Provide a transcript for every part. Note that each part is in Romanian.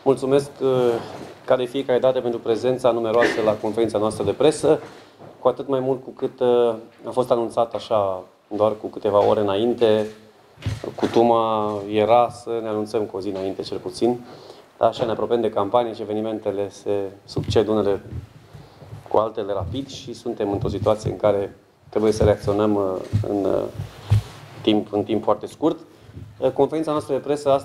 Mulțumesc ca de fiecare dată pentru prezența numeroasă la conferința noastră de presă, cu atât mai mult cu cât a fost anunțat așa doar cu câteva ore înainte. Cutuma era să ne anunțăm cu o zi înainte, cel puțin. Dar așa ne apropiem de campanie și evenimentele se succed unele cu altele rapid și suntem într-o situație în care trebuie să reacționăm în timp foarte scurt. Conferința noastră de presă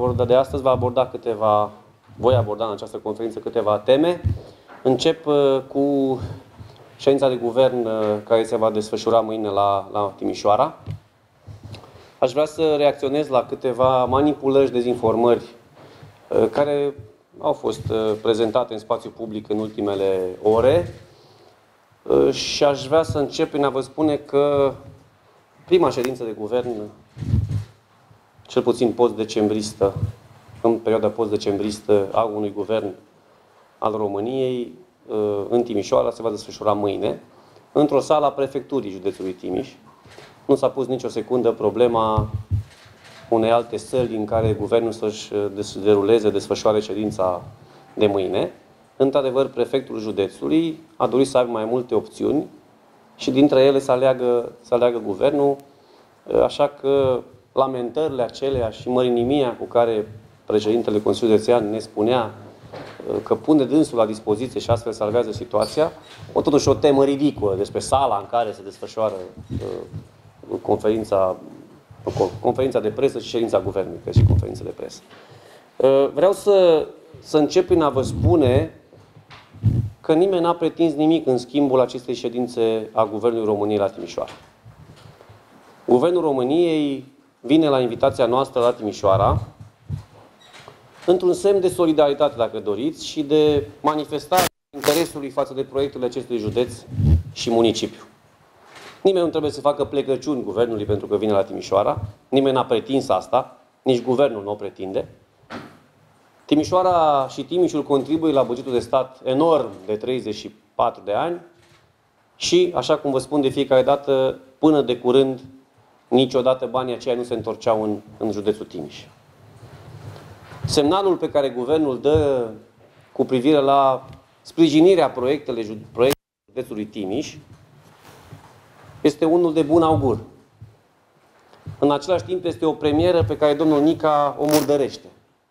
voi aborda în această conferință câteva teme. Încep cu ședința de guvern care se va desfășura mâine la Timișoara. Aș vrea să reacționez la câteva manipulări și dezinformări care au fost prezentate în spațiu public în ultimele ore și aș vrea să încep prin a vă spune că prima ședință de guvern, cel puțin post-decembristă, în perioada post-decembristă a unui guvern al României, în Timișoara, se va desfășura mâine, într-o sală a prefecturii județului Timiș. Nu s-a pus nicio secundă problema unei alte săli în care guvernul să-și desfășoare ședința de mâine. Într-adevăr, prefectul județului a dorit să aibă mai multe opțiuni și dintre ele să aleagă guvernul, așa că lamentările acelea și mărinimia cu care președintele Consiliului Județean ne spunea că pune dânsul la dispoziție și astfel salvează situația, totuși o temă ridicolă despre sala în care se desfășoară conferința de presă și ședința guvernului, că și conferința de presă. Vreau să încep prin a vă spune că nimeni n-a pretins nimic în schimbul acestei ședințe a Guvernului României la Timișoara. Guvernul României vine la invitația noastră la Timișoara într-un semn de solidaritate, dacă doriți, și de manifestare interesului față de proiectele acestui județ și municipiu. Nimeni nu trebuie să facă plecăciuni guvernului pentru că vine la Timișoara. Nimeni n-a pretins asta, nici guvernul nu o pretinde. Timișoara și Timișul contribuie la bugetul de stat enorm de 34 de ani și, așa cum vă spun de fiecare dată, până de curând, niciodată banii aceia nu se întorceau în județul Timiș. Semnalul pe care guvernul dă cu privire la sprijinirea proiectelor județului Timiș este unul de bun augur. În același timp este o premieră pe care domnul Nica o murdărește.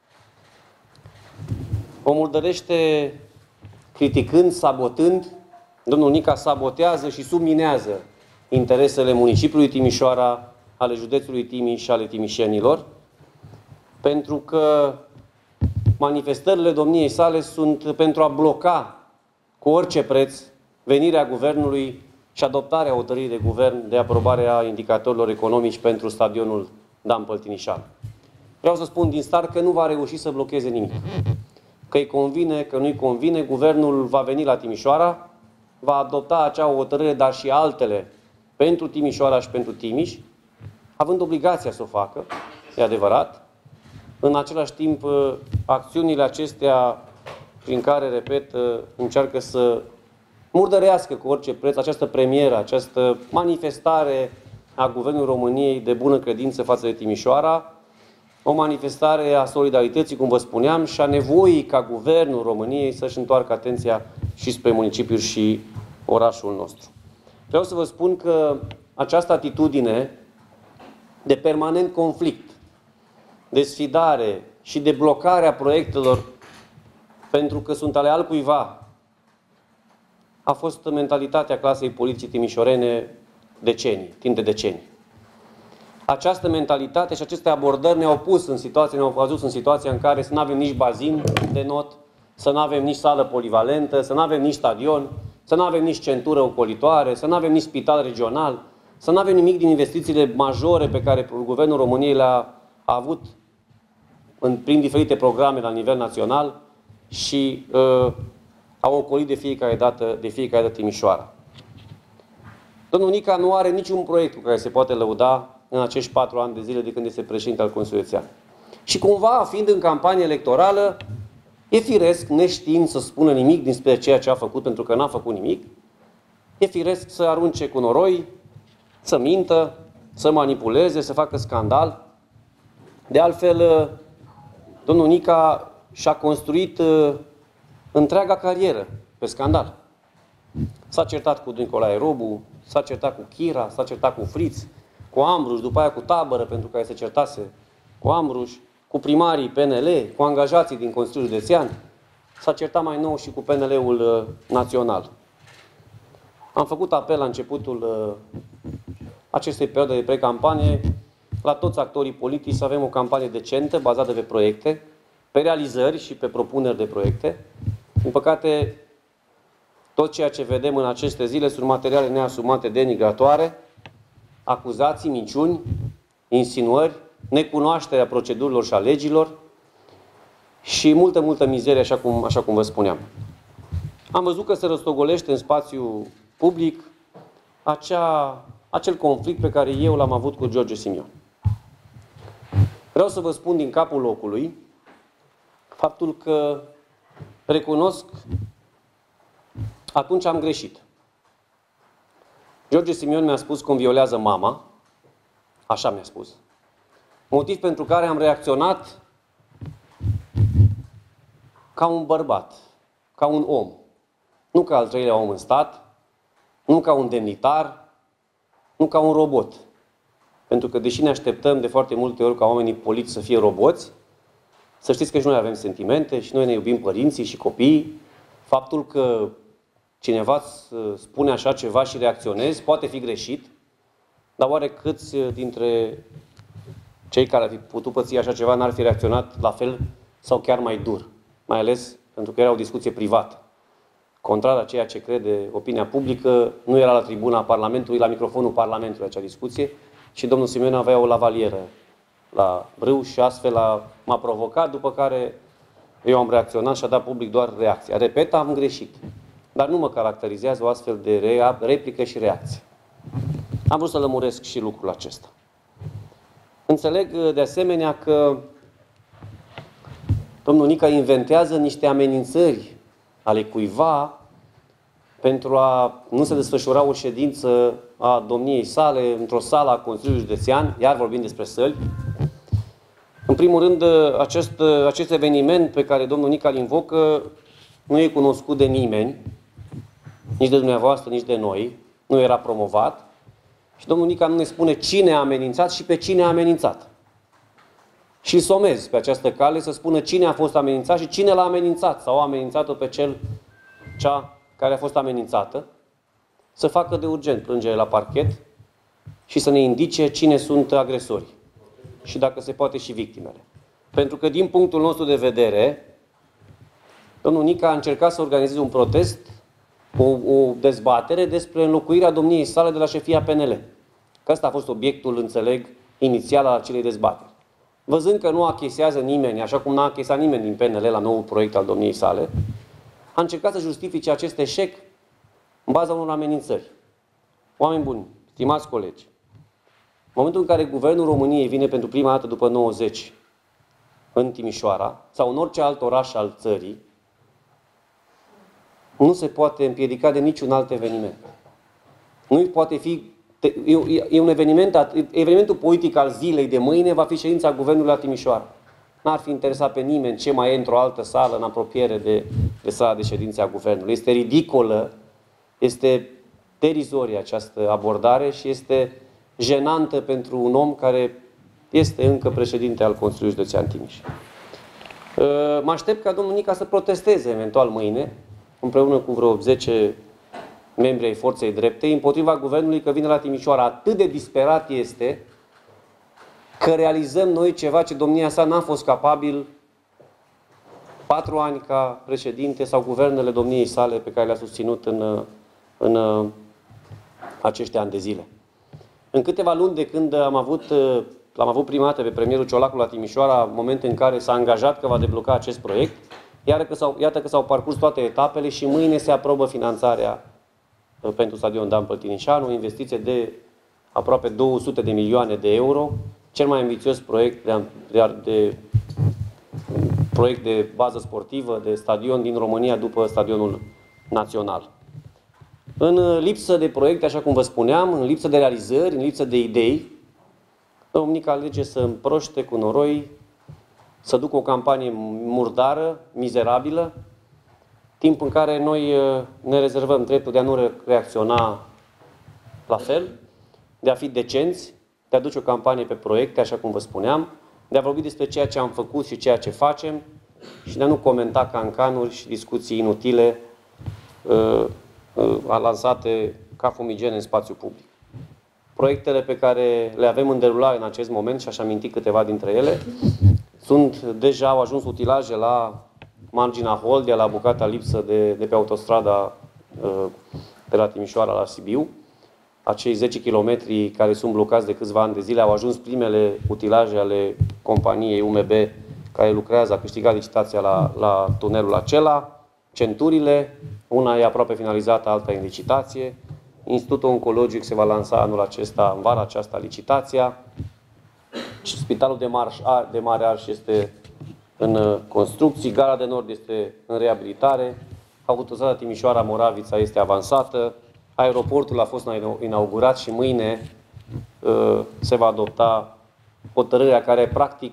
O murdărește criticând, sabotând. Domnul Nica sabotează și subminează interesele municipiului Timișoara, ale județului Timiș și ale timișenilor, pentru că manifestările domniei sale sunt pentru a bloca cu orice preț venirea guvernului și adoptarea hotărârii de guvern de aprobare a indicatorilor economici pentru stadionul Dan Păltinișan. Vreau să spun din start că nu va reuși să blocheze nimic. Că îi convine, că nu-i convine, guvernul va veni la Timișoara, va adopta acea hotărâre, dar și altele pentru Timișoara și pentru Timiș, având obligația să o facă, e adevărat. În același timp, acțiunile acestea prin care, repet, încearcă să murdărească cu orice preț această premieră, această manifestare a Guvernului României de bună credință față de Timișoara, o manifestare a solidarității, cum vă spuneam, și a nevoii ca Guvernul României să-și întoarcă atenția și spre municipiul și orașul nostru. Vreau să vă spun că această atitudine de permanent conflict, de sfidare și de blocare a proiectelor pentru că sunt ale altcuiva, a fost mentalitatea clasei politice timișorene timp de decenii. Această mentalitate și aceste abordări ne-au adus în situația în care să nu avem nici bazin de not, să nu avem nici sală polivalentă, să nu avem nici stadion, să nu avem nici centură ocolitoare, să nu avem nici spital regional, să nu avem nimic din investițiile majore pe care Guvernul României le-a avut prin diferite programe la nivel național și au ocolit de fiecare dată Timișoara. Domnul Nica nu are niciun proiect cu care se poate lăuda în acești 4 ani de zile de când este președinte al Consiliului Județean. Și cumva, fiind în campanie electorală, e firesc, neștiind să spună nimic despre ceea ce a făcut, pentru că n-a făcut nimic, e firesc să arunce cu noroi, să mintă, să manipuleze, să facă scandal. De altfel, domnul Nica și-a construit întreaga carieră pe scandal. S-a certat cu Nicolae Robu, s-a certat cu Chira, s-a certat cu Friț, cu Ambruș, după aia cu Tabără, pentru care se certase cu Ambruș, cu primarii PNL, cu angajații din Consiliul Județean, s-a certat mai nou și cu PNL-ul național. Am făcut apel la începutul acestei perioade de precampanie la toți actorii politici să avem o campanie decentă, bazată pe proiecte, pe realizări și pe propuneri de proiecte. Din păcate, tot ceea ce vedem în aceste zile sunt materiale neasumate denigratoare, acuzații, minciuni, insinuări, necunoașterea procedurilor și a legilor și multă mizerie, așa cum vă spuneam. Am văzut că se răstogolește în spațiu public acel conflict pe care eu l-am avut cu George Simion. Vreau să vă spun din capul locului faptul că recunosc atunci am greșit. George Simion mi-a spus că îmi violează mama, așa mi-a spus. Motiv pentru care am reacționat ca un bărbat, ca un om. Nu ca al treilea om în stat, nu ca un demnitar, nu ca un robot. Pentru că, deși ne așteptăm de foarte multe ori ca oamenii politici să fie roboți, să știți că și noi avem sentimente și noi ne iubim părinții și copiii. Faptul că cineva spune așa ceva și reacționezi poate fi greșit, dar oare câți dintre cei care ar fi putut păți așa ceva n-ar fi reacționat la fel sau chiar mai dur? Mai ales pentru că era o discuție privată. Contrar la ceea ce crede opinia publică, nu era la tribuna Parlamentului, la microfonul Parlamentului acea discuție și domnul Simion avea o lavalieră la brâu și astfel m-a provocat, după care eu am reacționat și a dat public doar reacția. Repet, am greșit. Dar nu mă caracterizează o astfel de replică și reacție. Am vrut să lămuresc și lucrul acesta. Înțeleg de asemenea că domnul Nica inventează niște amenințări ale cuiva pentru a nu se desfășura o ședință a domniei sale într-o sală a Consiliului Județean, iar vorbim despre săli. În primul rând, acest eveniment pe care domnul Nica îl invocă nu e cunoscut de nimeni, nici de dumneavoastră, nici de noi, nu era promovat. Și domnul Nica nu ne spune cine a amenințat și pe cine a amenințat. Și îl somez pe această cale să spună cine a fost amenințat și cine l-a amenințat sau a amenințat-o pe cea care a fost amenințată, să facă de urgent plângere la parchet și să ne indice cine sunt agresorii și dacă se poate și victimele. Pentru că din punctul nostru de vedere, domnul Nica a încercat să organizeze un protest, o dezbatere despre înlocuirea domniei sale de la șefia PNL. Că ăsta a fost obiectul, înțeleg, inițial al acelei dezbateri. Văzând că nu achesează nimeni, așa cum n-a achesat nimeni din PNL la noul proiect al domniei sale, a încercat să justifice acest eșec în baza unor amenințări. Oameni buni, stimați colegi, în momentul în care Guvernul României vine pentru prima dată după 90 în Timișoara sau în orice alt oraș al țării, nu se poate împiedica de niciun alt eveniment. Nu poate fi... E un evenimentul politic al zilei de mâine va fi ședința Guvernului la Timișoara. N-ar fi interesat pe nimeni ce mai e într-o altă sală în apropiere de sala de ședințe a Guvernului. Este ridicolă, este derizorie această abordare și este jenantă pentru un om care este încă președinte al Consiliului Județean Timiș. Mă aștept ca domnul Nica să protesteze eventual mâine, împreună cu vreo 10 membri ai Forței Drepte, împotriva Guvernului că vine la Timișoara. Atât de disperat este că realizăm noi ceva ce domnia sa n-a fost capabil 4 ani ca președinte sau guvernele domniei sale pe care le-a susținut în acești ani de zile. În câteva luni de când l-am avut prima dată pe premierul Ciolacu la Timișoara, moment în care s-a angajat că va debloca acest proiect, iată că s-au parcurs toate etapele și mâine se aprobă finanțarea pentru stadion Dan Păltinișanu, o investiție de aproape 200 de milioane de euro, cel mai ambițios proiect de bază sportivă, de stadion din România după stadionul național. În lipsă de proiecte, așa cum vă spuneam, în lipsă de realizări, în lipsă de idei, domnul Nica alege să împroște cu noroi, să ducă o campanie murdară, mizerabilă, timp în care noi ne rezervăm dreptul de a nu reacționa la fel, de a fi decenți, de a duce o campanie pe proiecte, așa cum vă spuneam, de a vorbi despre ceea ce am făcut și ceea ce facem și de a nu comenta cancanuri și discuții inutile lansate ca fumigene în spațiu public. Proiectele pe care le avem în derulare în acest moment, și aș aminti câteva dintre ele, deja au ajuns utilaje la marginea Holdea, la bucata lipsă de pe autostrada de la Timișoara la Sibiu. Acei 10 km care sunt blocați de câțiva ani de zile au ajuns primele utilaje ale companiei UMB care lucrează, a câștigat licitația la tunelul acela. Centurile, una e aproape finalizată, alta e în licitație. Institutul Oncologic se va lansa anul acesta, în vara aceasta, licitația. Spitalul de Mare Arș este în construcții, Gara de Nord este în reabilitare, autostrada Timișoara-Moravița este avansată, aeroportul a fost inaugurat și mâine se va adopta hotărârea care practic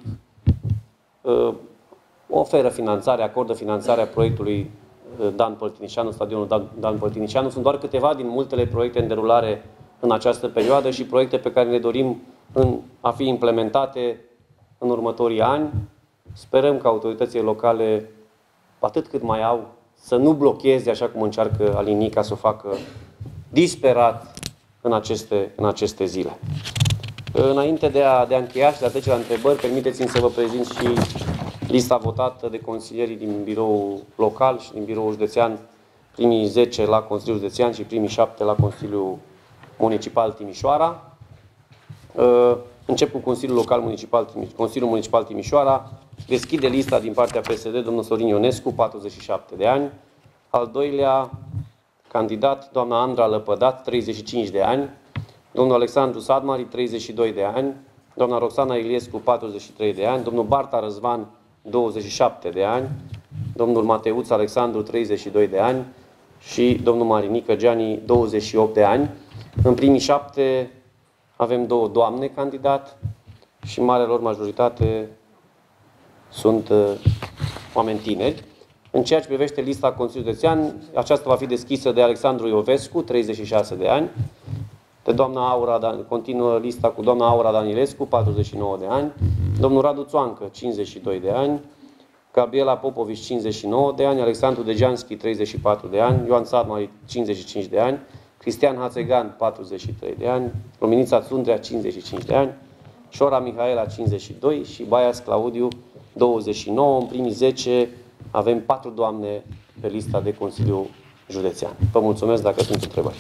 oferă finanțare, acordă finanțarea proiectului Dan Păltiniceanu, stadionul Dan Păltiniceanu. Sunt doar câteva din multele proiecte în derulare în această perioadă și proiecte pe care ne dorim a fi implementate în următorii ani. Sperăm că autoritățile locale, atât cât mai au, să nu blocheze, așa cum încearcă Alinica să o facă disperat în aceste zile. Înainte de a încheia și de a trece la întrebări, permiteți-mi să vă prezint și lista votată de consilierii din biroul local și din biroul județean, primii 10 la Consiliul Județean și primii 7 la Consiliul Municipal Timișoara. Încep cu Consiliul Municipal Timișoara. Deschide lista din partea PSD, domnul Sorin Ionescu, 47 de ani. Al doilea candidat, doamna Andra Lăpădat, 35 de ani. Domnul Alexandru Sadmari, 32 de ani. Doamna Roxana Iliescu, 43 de ani. Domnul Barta Răzvan, 27 de ani. Domnul Mateuț Alexandru, 32 de ani. Și domnul Marinică Giani, 28 de ani. În primii 7 avem 2 doamne candidat și marea lor majoritate sunt oameni tineri. În ceea ce privește lista Consiliului Județean, aceasta va fi deschisă de Alexandru Iovescu, 36 de ani, de doamna continuă lista cu doamna Aura Danilescu, 49 de ani, domnul Radu Țoancă, 52 de ani, Gabriela Popovici, 59 de ani, Alexandru Degeanski, 34 de ani, Ioan Sadmari, 55 de ani, Cristian Hațegan, 43 de ani, Luminița Țundrea, 55 de ani, Șora Mihaela, 52 și Baias Claudiu, 29. În primii 10 avem 4 doamne pe lista de Consiliu Județean. Vă mulțumesc dacă sunt întrebări.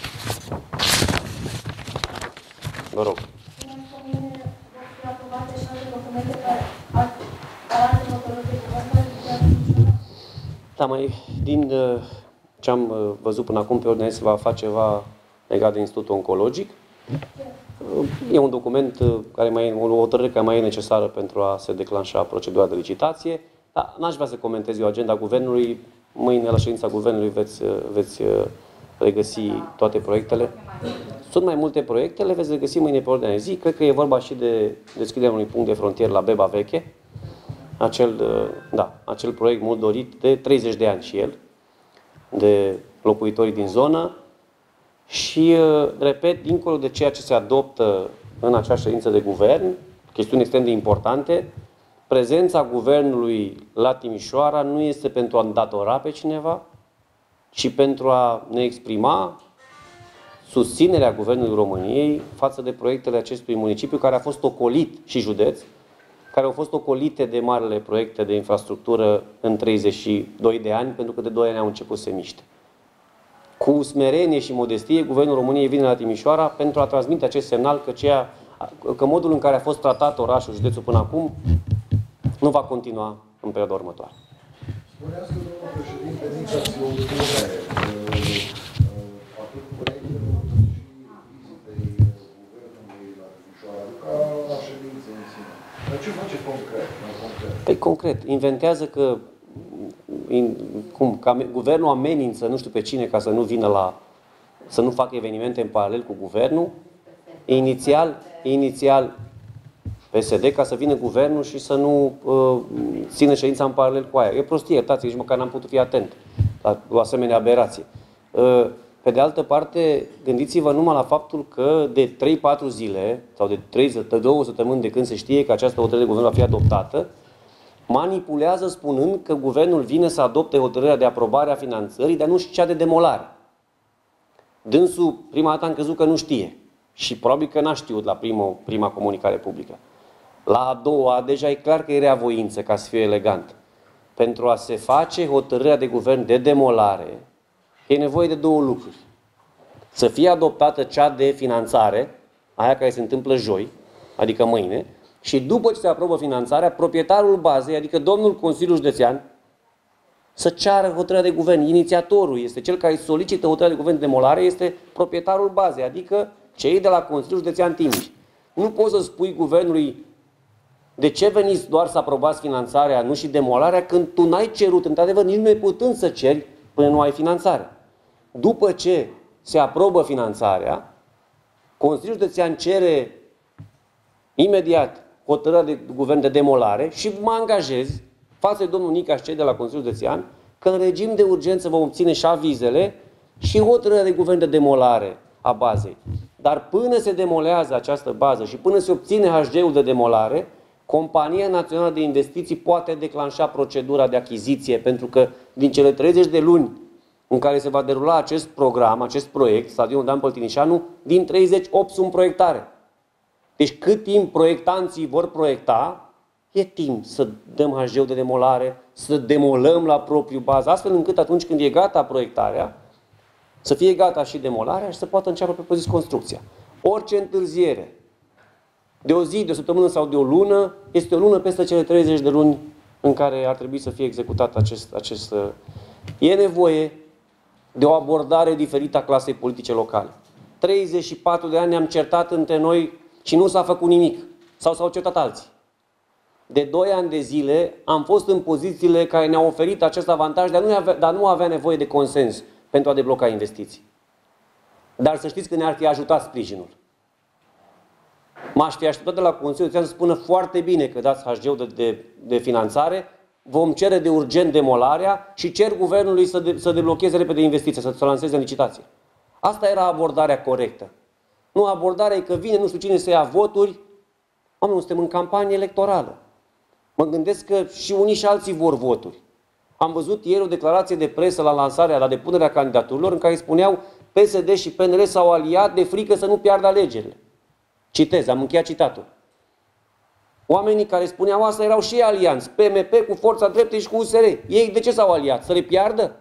Vă rog. Da, din ce am văzut până acum pe ordine se va face ceva legat de Institutul Oncologic. E un document o hotărâre care mai e necesară pentru a se declanșa procedura de licitație, dar n-aș vrea să comentez eu agenda Guvernului. Mâine, la ședința Guvernului, veți regăsi toate proiectele. Sunt mai multe proiecte, le veți regăsi mâine pe ordinea de zi. Cred că e vorba și de deschiderea unui punct de frontieră la Beba Veche. Acel proiect mult dorit de 30 de ani și el, de locuitorii din zonă. Și, repet, dincolo de ceea ce se adoptă în acea ședință de guvern, chestiuni extrem de importante, prezența guvernului la Timișoara nu este pentru a îndatora pe cineva, ci pentru a ne exprima susținerea Guvernului României față de proiectele acestui municipiu, care a fost ocolit, și județ, care au fost ocolite de marile proiecte de infrastructură în 32 de ani, pentru că de 2 ani au început să se miște. Cu smerenie și modestie, Guvernul României vine la Timișoara pentru a transmite acest semnal că modul în care a fost tratat orașul, județul până acum, nu va continua în perioada următoare. Spuneați că, domnul președinte, nici ați opune atât proiectelor cât și vizitei Guvernului la Timișoara, ca la ședință în sine. Dar ce face concret? Păi concret, inventează că guvernul amenință nu știu pe cine ca să nu vină să nu facă evenimente în paralel cu guvernul. Inițial, PSD ca să vină guvernul și să nu țină ședința în paralel cu aia. E prostie, iertați, nici măcar n-am putut fi atent la o asemenea aberație. Pe de altă parte, gândiți-vă numai la faptul că de 3-4 zile, sau de 2 săptămâni de când se știe că această hotărâre de guvern va fi adoptată, manipulează spunând că guvernul vine să adopte hotărârea de aprobare a finanțării, dar nu și cea de demolare. Dânsul, prima dată am crezut că nu știe și probabil că n-a știut la prima comunicare publică. La a doua, deja e clar că e rea voință, ca să fie elegant. Pentru a se face hotărârea de guvern de demolare, e nevoie de 2 lucruri. Să fie adoptată cea de finanțare, aia care se întâmplă joi, adică mâine, și după ce se aprobă finanțarea, proprietarul bazei, adică domnul Consiliul Județean, să ceară hotărârea de guvern. Inițiatorul este cel care solicită hotărârea de guvern de demolare, este proprietarul bazei, adică cei de la Consiliul Județean Timiș. Nu poți să spui guvernului de ce veniți doar să aprobați finanțarea, nu și demolarea, când tu n-ai cerut, într-adevăr, nici nu ai putând să ceri până nu ai finanțare. După ce se aprobă finanțarea, Consiliul Județean cere imediat hotărârea de guvern de demolare și mă angajez față de domnul Nica și cei de la Consiliul Județean că în regim de urgență vom obține și avizele și hotărârea de guvern de demolare a bazei. Dar până se demolează această bază și până se obține HG-ul de demolare, Compania Națională de Investiții poate declanșa procedura de achiziție, pentru că din cele 30 de luni în care se va derula acest program, acest proiect, Stadionul Dan Păltinișanu, din 30, 8 sunt proiectare. Deci cât timp proiectanții vor proiecta, e timp să dăm HG-ul de demolare, să demolăm la propriu bază, astfel încât atunci când e gata proiectarea, să fie gata și demolarea și să poată începe propriu-zis construcția. Orice întârziere de o zi, de o săptămână sau de o lună, este o lună peste cele 30 de luni în care ar trebui să fie executat acest. E nevoie de o abordare diferită a clasei politice locale. 34 de ani ne-am certat între noi și nu s-a făcut nimic. Sau s-au certat alții. De 2 ani de zile am fost în pozițiile care ne-au oferit acest avantaj, dar nu avea nevoie de consens pentru a debloca investiții. Dar să știți că ne-ar fi ajutat sprijinul. M-aș fi așteptat de la Consiliul Județean să spună foarte bine că dați HG-ul de finanțare, vom cere de urgent demolarea și cer guvernului să deblocheze repede investiția, să lanseze în licitație. Asta era abordarea corectă. Nu, abordarea e că vine nu știu cine să ia voturi. Oameni, suntem în campanie electorală. Mă gândesc că și unii și alții vor voturi. Am văzut ieri o declarație de presă la depunerea candidaturilor în care spuneau PSD și PNL s-au aliat de frică să nu piardă alegerile. Citez, am încheiat citatul. Oamenii care spuneau asta erau și alianți, PMP cu Forța Dreptă și cu USR. Ei de ce s-au aliat? Să le piardă?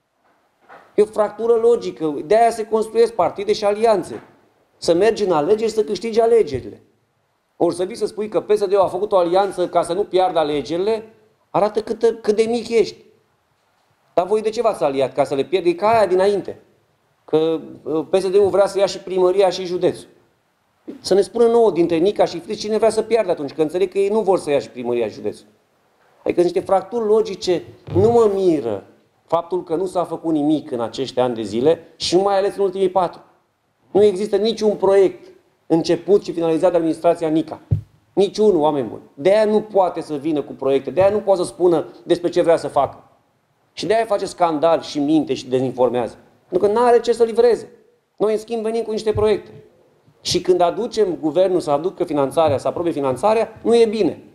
E o fractură logică. De-aia se construiesc partide și alianțe. Să mergi în alegeri și să câștigi alegerile. Ori să vii să spui că PSD-ul a făcut o alianță ca să nu piardă alegerile, arată cât de mic ești. Dar voi de ce v-ați aliat? Ca să le pierde? E ca aia dinainte. Că PSD-ul vrea să ia și primăria și județul. Să ne spună nouă dintre Nica și Friț cine vrea să piardă atunci, că înțeleg că ei nu vor să ia și primăria și județul. Adică niște fracturi logice. Nu mă miră faptul că nu s-a făcut nimic în acești ani de zile și mai ales în ultimii 4. Nu există niciun proiect început și finalizat de administrația Nica. Niciunul, oameni buni. De-aia nu poate să vină cu proiecte, de-aia nu poate să spună despre ce vrea să facă. Și de-aia face scandal și minte și dezinformează. Pentru că nu are ce să livreze. Noi, în schimb, venim cu niște proiecte. Și când aducem guvernul să aducă finanțarea, să aprobe finanțarea, nu e bine.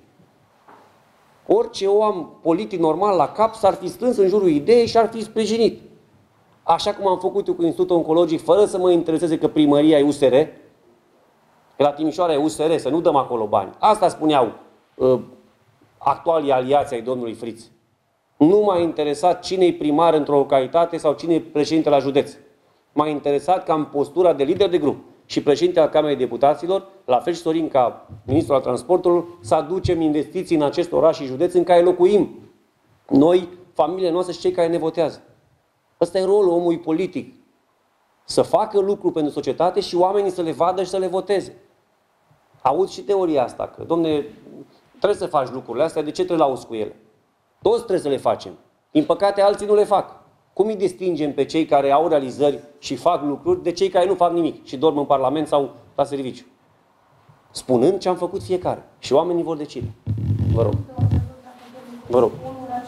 Orice om politic normal la cap s-ar fi strâns în jurul ideii și ar fi sprijinit. Așa cum am făcut eu cu Institutul Oncologic, fără să mă intereseze că primăria e USR, că la Timișoara e USR, să nu dăm acolo bani. Asta spuneau actualii aliații ai domnului Friț. Nu m-a interesat cine e primar într-o localitate sau cine e președinte la județ. M-a interesat ca în postura de lider de grup și președinte al Camerei Deputaților, la fel și Sorin ca ministrul al transportului, să aducem investiții în acest oraș și județ în care locuim. Noi, familiile noastre și cei care ne votează. Ăsta e rolul omului politic. Să facă lucruri pentru societate și oamenii să le vadă și să le voteze. Aud și teoria asta, că, domne, trebuie să faci lucrurile astea, de ce te lauzi cu ele? Toți trebuie să le facem. Din păcate, alții nu le fac. Cum îi distingem pe cei care au realizări și fac lucruri de cei care nu fac nimic și dorm în Parlament sau la serviciu? spunând ce am făcut fiecare. Și oamenii vor decide. Vă rog. Vă rog.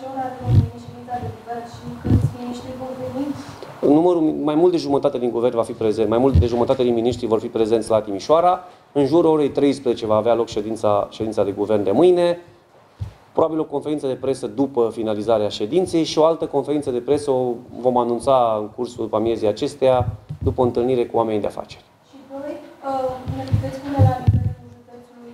Numărul, mai mult de jumătate din guvern va fi prezent, mai mult de jumătate din miniștri vor fi prezenți la Timișoara. În jurul orei 13 va avea loc ședința de guvern de mâine. Probabil o conferință de presă după finalizarea ședinței și o altă conferință de presă o vom anunța în cursul amiezii acesteia după o întâlnire cu oamenii de afaceri. Și doi, ne puteți spune la nivelul județului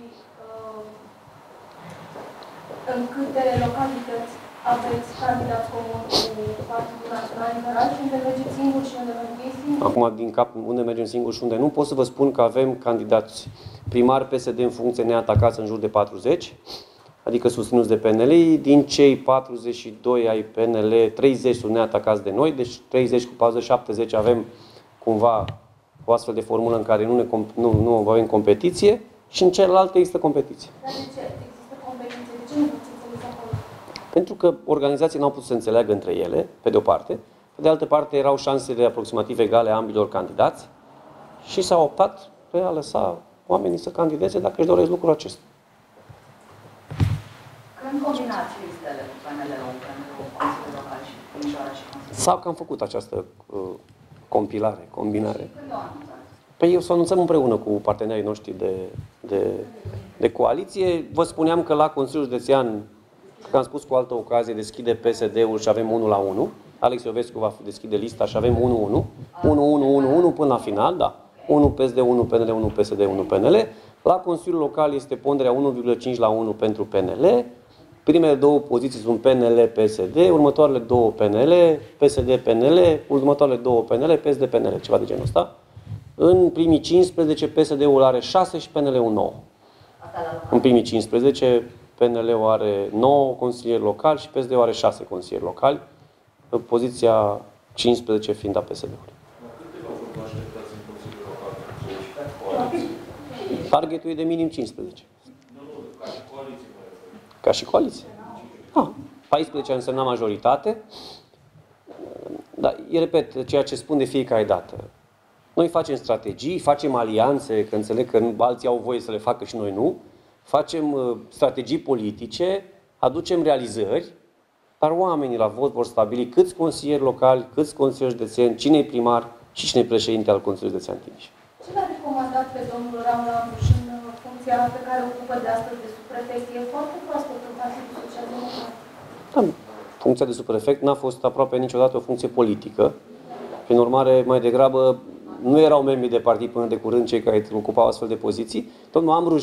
în câte localități aveți candidați comuni cu Partidul Național Liberal și unde mergeți singur și unde mergeți singur? Acum, din cap, unde mergem singur și unde nu, pot să vă spun că avem candidați primari PSD în funcție neatacați în jur de 40, adică susținuți de PNL. Din cei 42 ai PNL, 30 sunt neatacați de noi, deci 30 cu 40, 70 avem cumva o astfel de formulă în care nu avem competiție și în celelalte există competiție. Dar de ce există competiție? De ce nu puteți înțelegeți acolo? Pentru că organizații n-au putut să înțeleagă între ele, pe de o parte, pe de altă parte erau șansele aproximativ egale a ambilor candidați și s-a optat pe a lăsa oamenii să candideze dacă își doresc lucrul acesta. Când combinați listele cu PNL-ul, Consiliul Local și Timișoara și Consiliul? Sau că am făcut această combinare. Când o anunțați? Păi o să anunțăm împreună cu partenerii noștri de coaliție. Vă spuneam că la Consiliul Județean, că am spus cu altă ocazie, deschide PSD-ul și avem 1 la 1. Alex Iovescu va deschide lista și avem 1-1. 1-1-1-1 până la final, da. 1 PSD, 1 PNL, 1 PSD, 1 PNL. La Consiliul Local este ponderea 1,5 la 1 pentru PNL. Primele două poziții sunt PNL-PSD, următoarele două PNL, PSD-PNL, următoarele două PNL, PSD-PNL, ceva de genul ăsta. În primii 15, PSD-ul are 6 și PNL-ul 9. În primii 15, PNL-ul are 9 consilieri locali și PSD-ul are 6 consilieri locali, poziția 15 fiind a PSD-ului. Targetul e de minim 15. Ca și coaliție. 14 însemna majoritate. Dar, repet, ceea ce spun de fiecare dată. Noi facem strategii, facem alianțe, că înțeleg că alții au voie să le facă și noi nu. Facem strategii politice, aducem realizări, dar oamenii la vot vor stabili câți consilieri locali, câți consilieri județeni, cine e primar și cine e președinte al Consiliului Județean Timiș. Ce l-a recomandat pe domnul Raul Ambruș în funcția pe care o ocupă de astăzi de subprefect? E foarte proaspăt în Partidul Social-Democrat. Da, funcția de subprefect n-a fost aproape niciodată o funcție politică. Prin urmare, mai degrabă, nu erau membri de partid până de curând cei care ocupau astfel de poziții. Domnul Ambruș,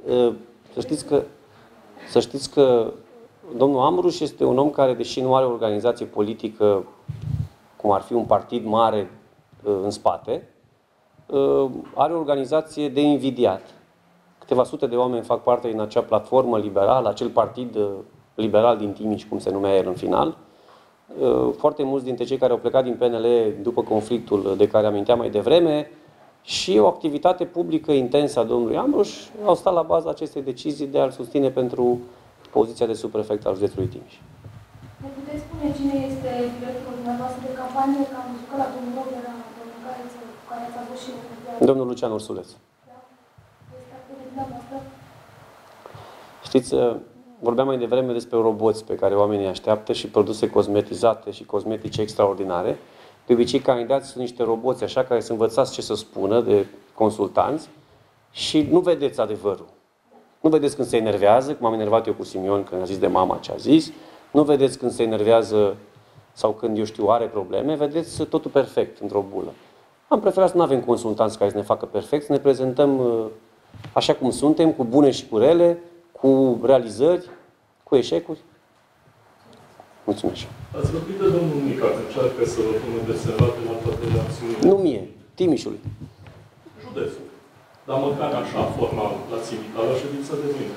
să știți că domnul Ambruș este un om care, deși nu are o organizație politică, cum ar fi un partid mare în spate, are o organizație de invidiat. Câteva sute de oameni fac parte din acea platformă liberală, acel partid liberal din Timiș, cum se numea el în final. Foarte mulți dintre cei care au plecat din PNL după conflictul de care aminteam mai devreme și o activitate publică intensă a domnului Ambruș au stat la baza acestei decizii de a-l susține pentru poziția de subprefect al județului Timiș. Ne puteți spune cine este directorul dumneavoastră de campanie? Că am văzut că la domnul Robera, care ați avut și domnul Lucian Ursuleț. Da? Este actul de dumneavoastră? Știți, vorbeam mai devreme despre roboți pe care oamenii așteaptă și produse cosmetizate și cosmetice extraordinare. De obicei, candidații sunt niște roboți așa care sunt învățați ce să spună de consultanți și nu vedeți adevărul. Nu vedeți când se enervează, cum am enervat eu cu Simion când a zis de mama ce a zis. Nu vedeți când se enervează sau când, eu știu, are probleme. Vedeți totul perfect într-o bulă. Am preferat să nu avem consultanți care să ne facă perfect, să ne prezentăm așa cum suntem, cu bune și cu rele, cu realizări, cu eșecuri. Mulțumesc. Ați vorbit de domnul Mica, că încearcă să vă pună desenate la toate acțiunile. Nu mie, Timișului. Județul. Dar măcar așa, formal, l-ați invitat la ședința de mâine.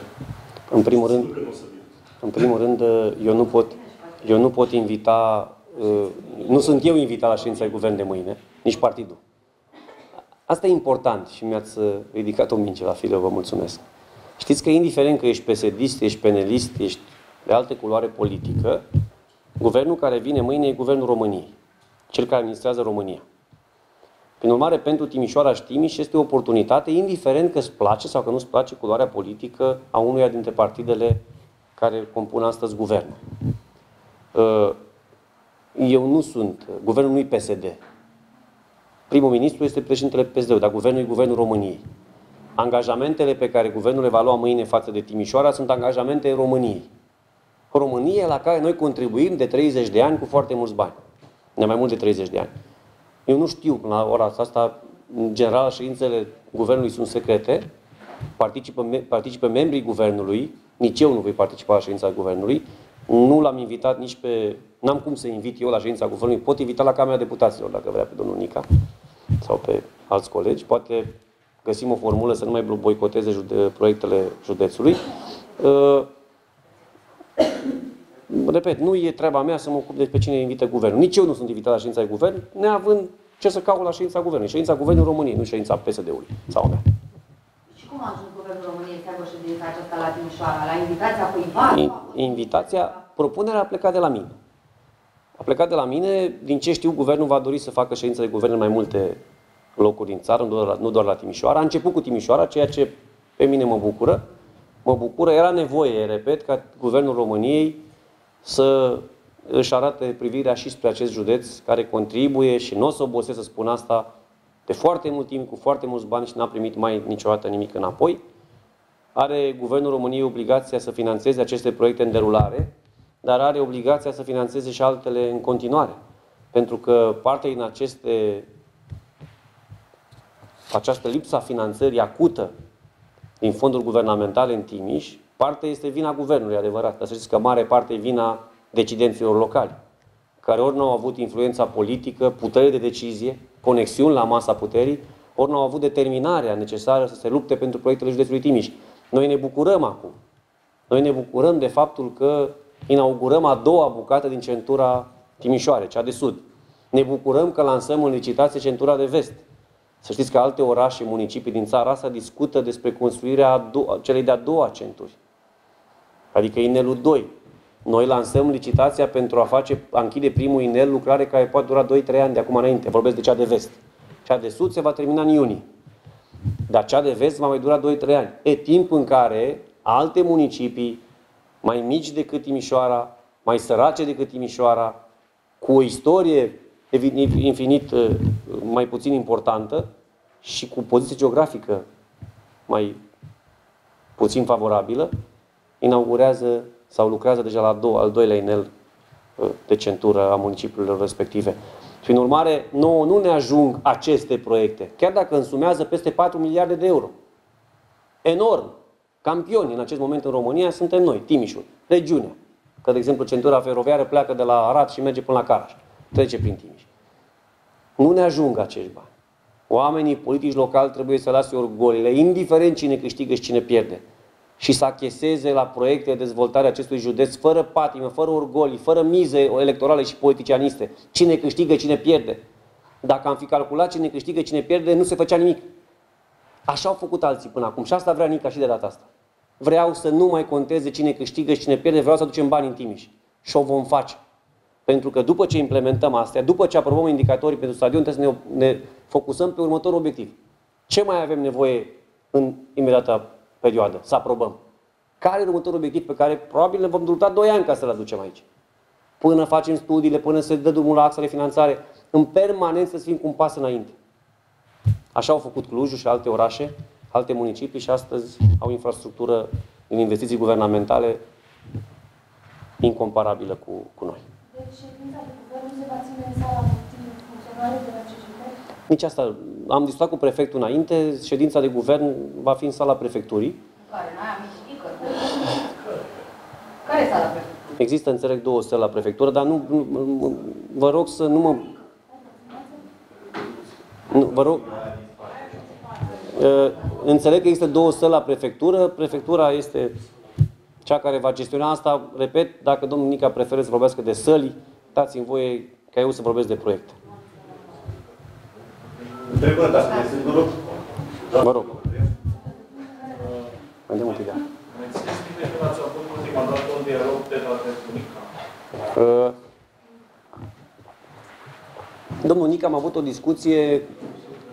În primul rând, eu nu pot invita, nu sunt eu invitat la ședința de guvern de mâine, nici partidul. Asta e important și mi-ați ridicat o minge la filă, vă mulțumesc. Știți că indiferent că ești PSD-ist, ești penelist, ești de altă culoare politică, guvernul care vine mâine e guvernul României, cel care administrează România. Prin urmare, pentru Timișoara și Timiș este o oportunitate, indiferent că îți place sau că nu îți place culoarea politică a unuia dintre partidele care compun astăzi guvernul. Eu nu sunt, guvernul nu-i PSD. Primul ministru este președintele PSD, dar guvernul e guvernul României. Angajamentele pe care guvernul le va lua mâine față de Timișoara sunt angajamente României. România la care noi contribuim de 30 de ani cu foarte mulți bani. De mai mult de 30 de ani. Eu nu știu, la ora asta, în general, ședințele guvernului sunt secrete, participă membrii guvernului, nici eu nu voi participa la ședința guvernului, nu l-am invitat nici pe... N-am cum să invit eu la ședința guvernului, pot invita la Camera Deputaților, dacă vrea, pe domnul Nica sau pe alți colegi, poate găsim o formulă să nu mai boicoteze proiectele județului. Repet, nu e treaba mea să mă ocup de pe cine invită guvernul. Nici eu nu sunt invitat la ședința de guvern, neavând ce să caut la ședința guvernului. Ședința guvernului României, nu ședința PSD-ului sau a mea. Și cum a ajuns guvernul României să aibă ședința aceasta la Timișoara? La invitația cuiva? Invitația, propunerea a plecat de la mine. A plecat de la mine, din ce știu, guvernul va dori să facă ședință de guvern în mai multe locuri din țară, nu doar la Timișoara. A început cu Timișoara, ceea ce pe mine mă bucură. Mă bucură, era nevoie, repet, ca guvernul României să își arate privirea și spre acest județ care contribuie, și nu o să obosesc să spun asta, de foarte mult timp, cu foarte mulți bani, și n-a primit mai niciodată nimic înapoi. Are guvernul României obligația să finanțeze aceste proiecte în derulare, dar are obligația să finanțeze și altele în continuare. Pentru că parte din această lipsă a finanțării acută din fonduri guvernamentale în Timiș, parte este vina guvernului, adevărat. Dar să știți că mare parte e vina decidenților locali, care ori nu au avut influența politică, putere de decizie, conexiuni la masa puterii, ori nu au avut determinarea necesară să se lupte pentru proiectele județului Timiș. Noi ne bucurăm acum. Noi ne bucurăm de faptul că inaugurăm a doua bucată din centura Timișoare, cea de sud. Ne bucurăm că lansăm în licitație centura de vest. Să știți că alte orașe, municipii din țara asta discută despre construirea celei de-a doua centuri. Adică inelul 2. Noi lansăm licitația pentru a închide primul inel, lucrare care poate dura 2-3 ani de acum înainte. Vorbesc de cea de vest. Cea de sud se va termina în iunie. Dar cea de vest va mai dura 2-3 ani. E timp în care alte municipii, mai mici decât Timișoara, mai sărace decât Timișoara, cu o istorie infinit mai puțin importantă și cu poziție geografică mai puțin favorabilă, inaugurează sau lucrează deja la al doilea inel de centură a municipiilor respective. Prin urmare, nouă nu ne ajung aceste proiecte, chiar dacă însumează peste 4 miliarde de euro. Enorm! Campioni în acest moment în România suntem noi, Timișul, regiunea. Că, de exemplu, centura feroviară pleacă de la Arad și merge până la Caraș. Trece prin Timiș. Nu ne ajung acești bani. Oamenii politici locali trebuie să lase orgolile, indiferent cine câștigă și cine pierde, și să acheseze la proiecte de dezvoltare a acestui județ fără patimă, fără orgolii, fără mize electorale și politicianiste. Cine câștigă, cine pierde. Dacă am fi calculat cine câștigă, cine pierde, nu se făcea nimic. Așa au făcut alții până acum și asta vrea Nica și de data asta. Vreau să nu mai conteze cine câștigă și cine pierde, vreau să aducem bani în Timiș. Și o vom face. Pentru că după ce implementăm astea, după ce aprobăm indicatorii pentru stadion, trebuie să ne focusăm pe următorul obiectiv. Ce mai avem nevoie în imediata perioadă? Să aprobăm. Care e următorul obiectiv pe care probabil ne vom lupta 2 ani ca să-l aducem aici? Până facem studiile, până se dă drumul la axa de finanțare, în permanență să fim cu un pas înainte. Așa au făcut Clujul și alte orașe, alte municipii și astăzi au infrastructură în investiții guvernamentale incomparabilă cu noi. Deci ședința de guvern nu se va ține în sala funcțională de la CGT? Nici asta. Am discutat cu prefectul înainte, ședința de guvern va fi în sala prefecturii. Care? N-ai amici? Care e sala prefecturii? Există, înțeleg, 2 săli la prefectură, dar vă rog să nu mă... Vă rog... Înțeleg că există 2 săli la prefectură. Prefectura este cea care va gestiona asta. Repet, dacă domnul Nica preferă să vorbească de săli, dați-mi voie ca eu să vorbesc de proiecte. Întrebări, dacă vă rog. Vă rog. Mai dăm un pic de apă. Mai țineți minte când ați avut ultima dată un dialog de la Nica? Domnul Nica am avut o discuție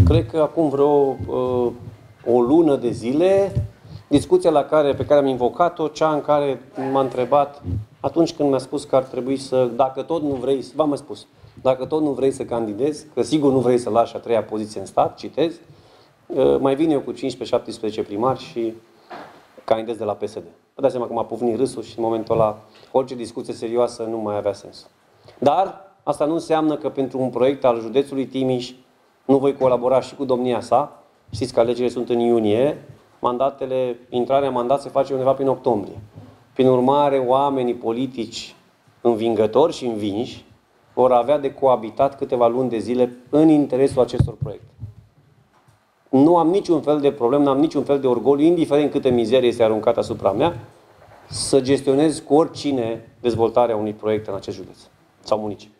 cred că acum vreo o lună de zile, discuția pe care am invocat-o, cea în care m-a întrebat atunci când mi-a spus că ar trebui să, dacă tot nu vrei, v-am mai spus, dacă tot nu vrei să candidezi, că sigur nu vrei să lași a treia poziție în stat, citez, mai vin eu cu 15-17 primari și candidez de la PSD. Vă dați seama că m-a pufnit râsul și în momentul ăla orice discuție serioasă nu mai avea sens. Dar asta nu înseamnă că pentru un proiect al județului Timiș nu voi colabora și cu domnia sa. Știți că alegerile sunt în iunie, intrarea în mandat se face undeva prin octombrie. Prin urmare, oamenii politici învingători și învinși vor avea de coabitat câteva luni de zile în interesul acestor proiecte. Nu am niciun fel de problemă, nu am niciun fel de orgoliu, indiferent câtă mizerie este aruncată asupra mea, să gestionez cu oricine dezvoltarea unui proiect în acest județ sau municipiu.